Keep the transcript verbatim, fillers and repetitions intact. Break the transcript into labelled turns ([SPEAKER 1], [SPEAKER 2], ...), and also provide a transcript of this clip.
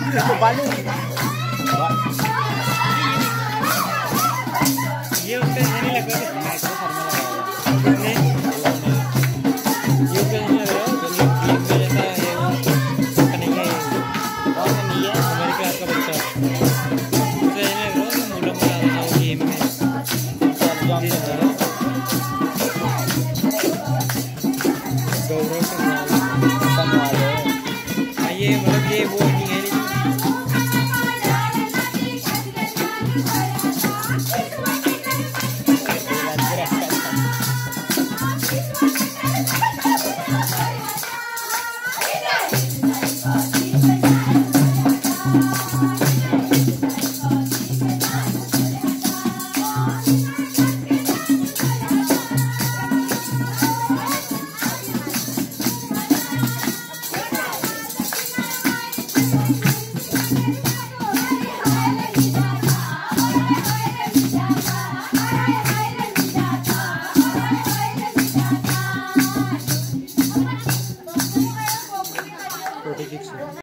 [SPEAKER 1] Paano?
[SPEAKER 2] ये उसके नहीं लग रहा है कितने ये उसके नहीं लग रहा है जो गेम में जैसा है वो नहीं है और नहीं है हमारे क्लास का बच्चा उसे नहीं लग रहा है मूलों में आ रहा है गेम में गौरव से ये मतलब ये वो नहीं है forty-six